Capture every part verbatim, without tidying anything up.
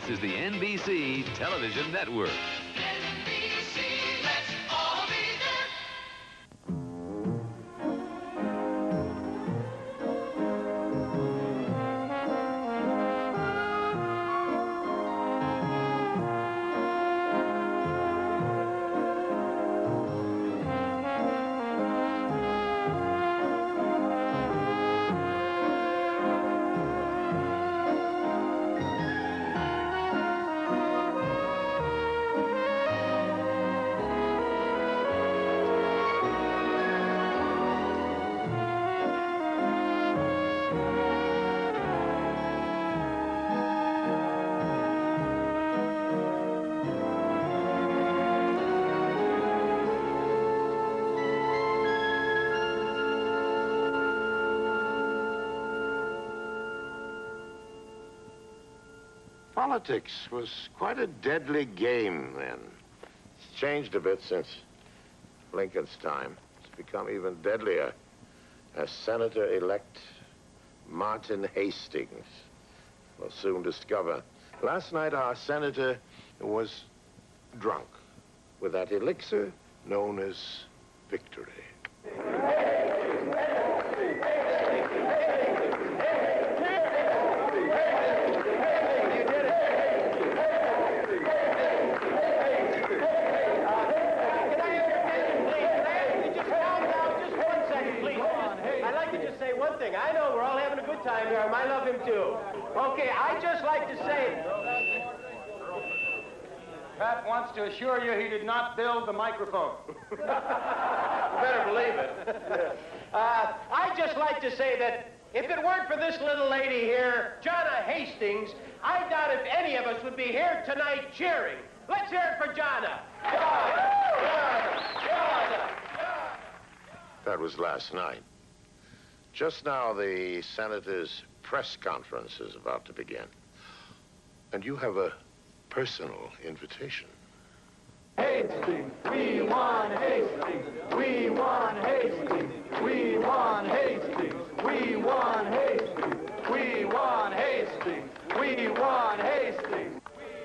This is the N B C Television Network. N B C, let's all be there. Politics was quite a deadly game then. It's changed a bit since Lincoln's time. It's become even deadlier as Senator-elect Martin Hastings will soon discover. Last night, our senator was drunk with that elixir known as victory. I know we're all having a good time here. I love him too. Okay, I'd just like to say... Pat wants to assure you he did not build the microphone. You better believe it. uh, I'd just like to say that if it weren't for this little lady here, Jonna Hastings, I doubt if any of us would be here tonight cheering. Let's hear it for Jonna. Jonna! Jonna! Jonna! That was last night. Just now, the Senator's press conference is about to begin. And you have a personal invitation. Hastings, we want Hastings, we want Hastings, we want Hastings, we want Hastings, we want Hastings, we want Hastings.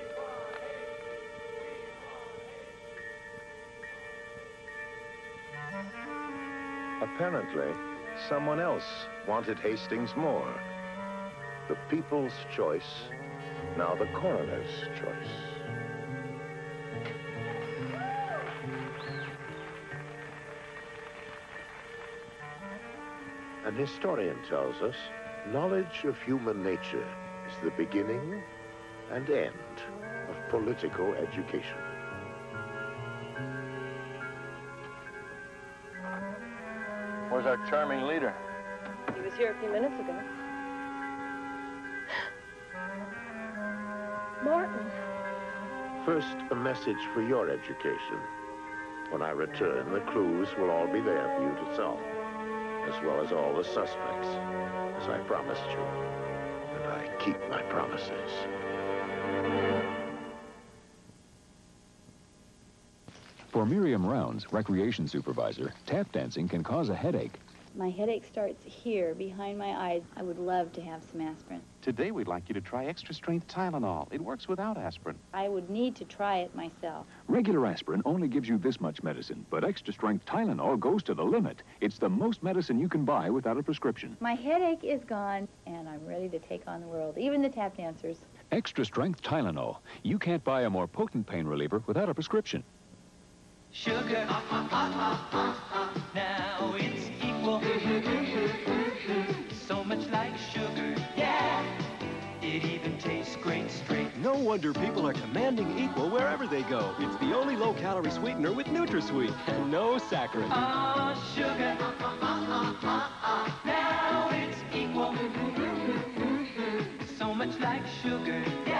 Apparently, someone else wanted Hastings more. The people's choice, now the coroner's choice. An historian tells us knowledge of human nature is the beginning and end of political education. Where's our charming leader? He was here a few minutes ago. Martin. First, a message for your education. When I return, the clues will all be there for you to solve, as well as all the suspects, as I promised you. And I keep my promises. For Miriam Rounds, recreation supervisor, tap dancing can cause a headache. My headache starts here, behind my eyes. I would love to have some aspirin. Today, we'd like you to try extra-strength Tylenol. It works without aspirin. I would need to try it myself. Regular aspirin only gives you this much medicine, but extra-strength Tylenol goes to the limit. It's the most medicine you can buy without a prescription. My headache is gone, and I'm ready to take on the world, even the tap dancers. Extra-strength Tylenol. You can't buy a more potent pain reliever without a prescription. Sugar, uh, uh, uh, uh, uh, now it's equal. So much like sugar, yeah. It even tastes great straight. No wonder people are commanding equal wherever they go. It's the only low-calorie sweetener with NutraSweet and no saccharin. Oh, sugar, uh, uh, uh, uh, now it's equal. So much like sugar, yeah.